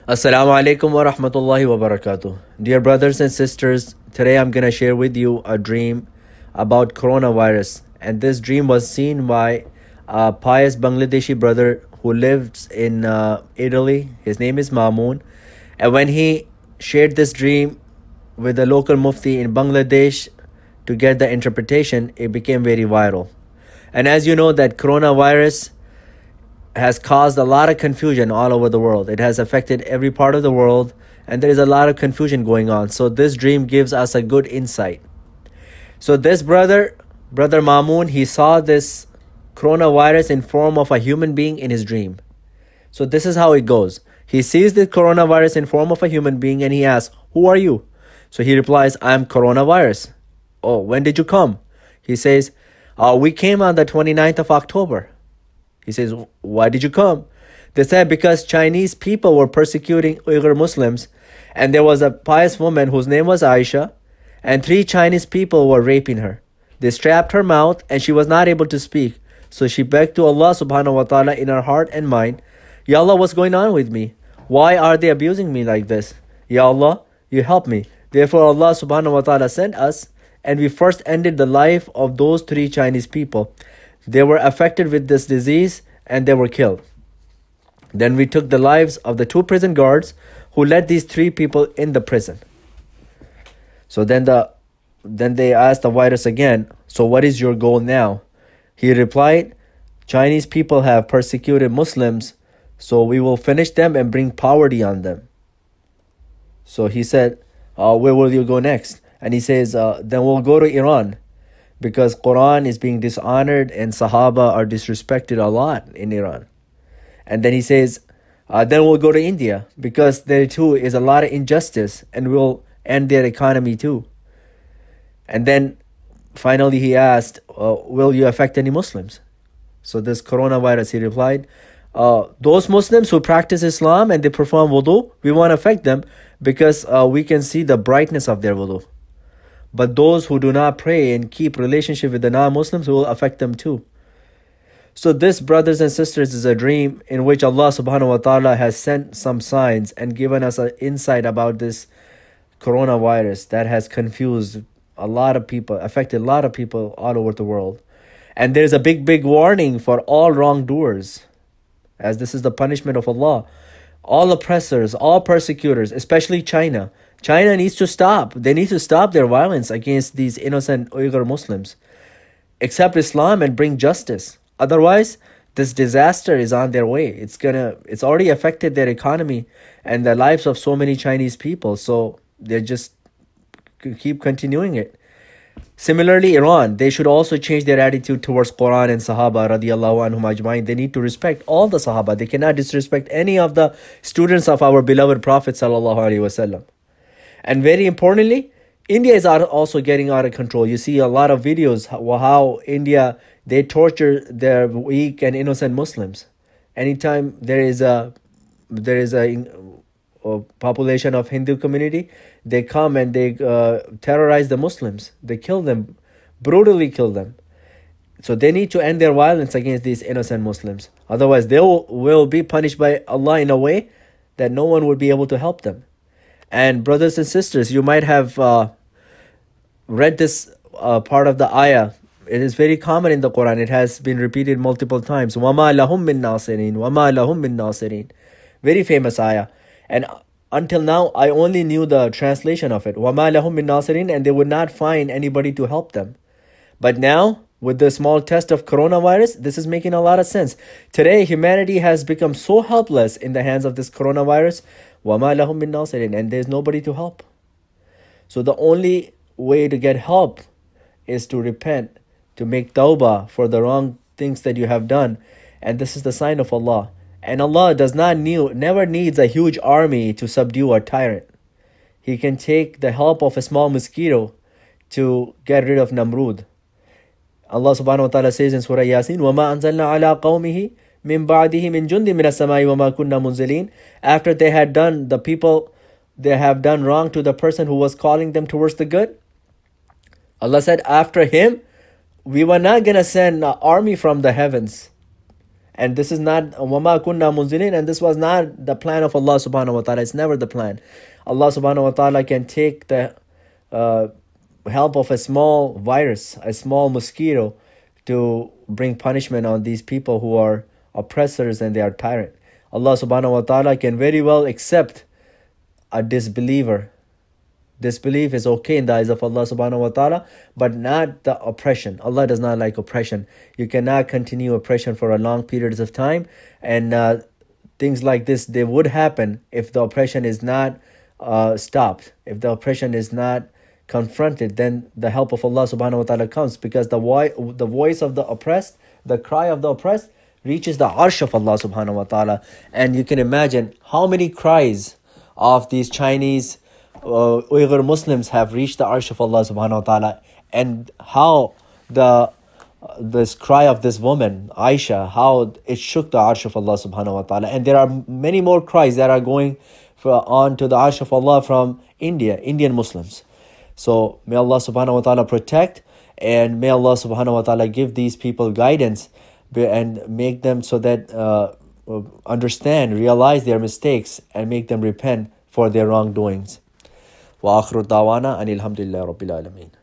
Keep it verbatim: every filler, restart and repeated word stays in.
Assalamu alaikum wa rahmatullahi wa barakatuh. Dear brothers and sisters, today I'm going to share with you a dream about coronavirus. And this dream was seen by a pious Bangladeshi brother who lives in uh, Italy. His name is Mamoon. And when he shared this dream with the local mufti in Bangladesh to get the interpretation, it became very viral. And as you know, that coronavirus has caused a lot of confusion all over the world. It has affected every part of the world, and there is a lot of confusion going on. So this dream gives us a good insight. So this brother, Brother Mamoon, he saw this coronavirus in form of a human being in his dream. So this is how it goes. He sees the coronavirus in form of a human being and he asks, "Who are you?" So he replies, "I'm coronavirus." "Oh, when did you come?" He says, uh, "We came on the twenty-ninth of October." He says, "Why did you come?" They said, "Because Chinese people were persecuting Uyghur Muslims, and there was a pious woman whose name was Aisha, and three Chinese people were raping her. They strapped her mouth, and she was not able to speak. So she begged to Allah subhanahu wa ta'ala in her heart and mind, 'Ya Allah, what's going on with me? Why are they abusing me like this? Ya Allah, you help me.' Therefore Allah subhanahu wa ta'ala sent us, and we first ended the life of those three Chinese people. They were affected with this disease and they were killed. Then we took the lives of the two prison guards who led these three people in the prison." So then the then they asked the virus again, "So what is your goal now?" He replied, "Chinese people have persecuted Muslims, so we will finish them and bring poverty on them." So he said, uh, "Where will you go next?" And he says, uh, "Then we'll go to Iran, because Quran is being dishonored and Sahaba are disrespected a lot in Iran." And then he says, uh, "Then we'll go to India, because there too is a lot of injustice and we'll end their economy too." And then finally he asked, uh, "Will you affect any Muslims?" So this coronavirus, he replied, uh, "Those Muslims who practice Islam and they perform wudu, we won't affect them because uh, we can see the brightness of their wudu. But those who do not pray and keep relationship with the non-Muslims will affect them too." So this, brothers and sisters, is a dream in which Allah subhanahu wa ta'ala has sent some signs and given us an insight about this coronavirus that has confused a lot of people, affected a lot of people all over the world. And there's a big, big warning for all wrongdoers, as this is the punishment of Allah. All oppressors, all persecutors, especially China. China needs to stop. They need to stop their violence against these innocent Uyghur Muslims. Accept Islam and bring justice. Otherwise, this disaster is on their way. It's gonna. It's already affected their economy and the lives of so many Chinese people. So they just keep continuing it. Similarly, Iran, they should also change their attitude towards Quran and Sahaba radiallahu anhum ajma'in. They need to respect all the Sahaba. They cannot disrespect any of the students of our beloved Prophet sallallahu alaihi wasallam. And very importantly, India is also getting out of control. You see a lot of videos how, how India, they torture their weak and innocent Muslims. Anytime there is a there is a, a population of Hindu community, they come and they uh, terrorize the Muslims. They kill them, brutally kill them. So they need to end their violence against these innocent Muslims. Otherwise, they will, will be punished by Allah in a way that no one would be able to help them. And brothers and sisters, you might have uh, read this uh, part of the ayah. It is very common in the Quran. It has been repeated multiple times. وَمَا لَهُم مِّن نَاصِرِينَ وَمَا لَهُم مِّن نَاصِرِينَ. Very famous ayah. And until now, I only knew the translation of it. وَمَا لَهُم مِّن نَاصِرِينَ. And they would not find anybody to help them. But now, with the small test of coronavirus, this is making a lot of sense. Today, humanity has become so helpless in the hands of this coronavirus. وَمَا لَهُم مِّن نَاصِرِينَ. And there's nobody to help. So the only way to get help is to repent, to make tawbah for the wrong things that you have done. And this is the sign of Allah. And Allah does not need, never needs a huge army to subdue a tyrant. He can take the help of a small mosquito to get rid of Namrud. Allah subhanahu wa ta'ala says in Surah Yasin, وَمَا أَنزَلْنَا عَلَىٰ قَوْمِهِ مِن بَعْدِهِ مِن جُنْدٍ مِنَ السَّمَاءِ وَمَا كُنَّا مُنزِلِينَ. After they had done, the people, they have done wrong to the person who was calling them towards the good. Allah said, after him, we were not going to send an army from the heavens. And this is not وَمَا كُنَّا مُنزِلِينَ, and this was not the plan of Allah subhanahu wa ta'ala. It's never the plan. Allah subhanahu wa ta'ala can take the uh, help of a small virus, a small mosquito, to bring punishment on these people who are oppressors and they are tyrant. Allah subhanahu wa ta'ala can very well accept a disbeliever. Disbelief is okay in the eyes of Allah subhanahu wa ta'ala, but not the oppression. Allah does not like oppression. You cannot continue oppression for a long periods of time, and uh, things like this, they would happen if the oppression is not uh, stopped. If the oppression is not confronted, then the help of Allah subhanahu wa ta'ala comes, because the, vo the voice of the oppressed, the cry of the oppressed, reaches the arsh of Allah subhanahu wa ta'ala. And you can imagine how many cries of these Chinese uh, Uyghur Muslims have reached the arsh of Allah subhanahu wa ta'ala, and how the uh, this cry of this woman Aisha, how it shook the arsh of Allah subhanahu wa ta'ala. And there are many more cries that are going for, on to the arsh of Allah from India, Indian Muslims. So may Allah subhanahu wa ta'ala protect, and may Allah subhanahu wa ta'ala give these people guidance and make them so that uh, understand, realize their mistakes, and make them repent for their wrongdoings. Wa akhiru da'wana anil hamdulillahi rabbil alameen.